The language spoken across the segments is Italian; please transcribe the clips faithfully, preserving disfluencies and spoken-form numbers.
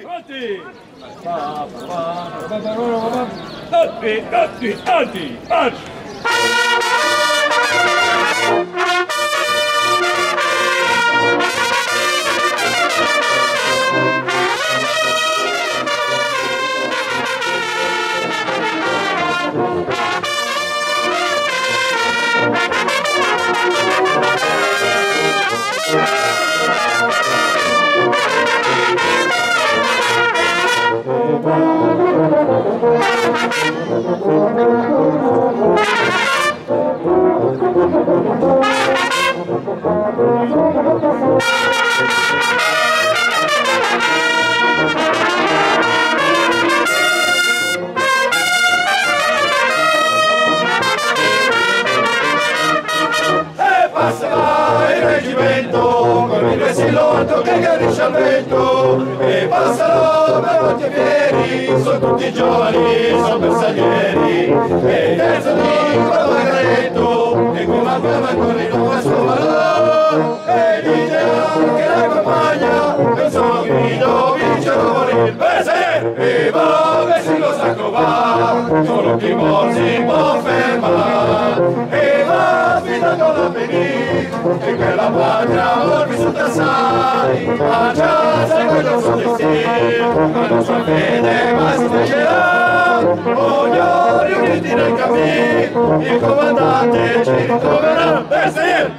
Avanti! Tutti, tutti, avanti, marcia! Che garisce al vento e passano davanti ai fieri, sono tutti giovani, sono bersaglieri, e il terzo di quello Margaretto, e comandava ancora il nuovo suo valore, e dice anche la compagna, che un solo grido vincerò morire, bersaglieri, e va, che si lo sacco va, solo chi vuol si può fermare, e va sfidando l'avvenire, e quella patria amor vissuta assai, ma già segue il suo destino, ma la sua fede mai si sfreggerà, ognuno riuniti nel cammino, il comandante ci ritroverà, bersaglieri!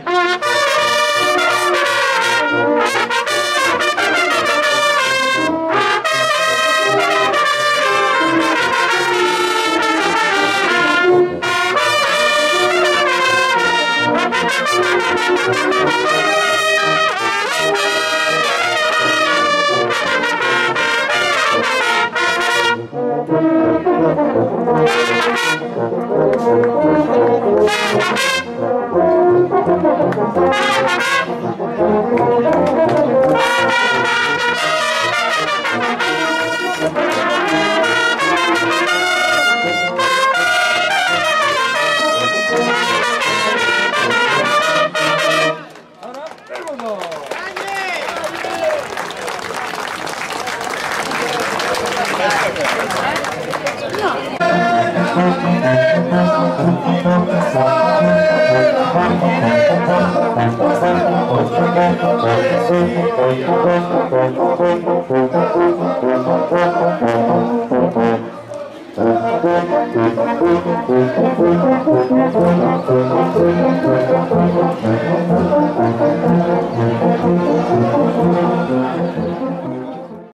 Thank you.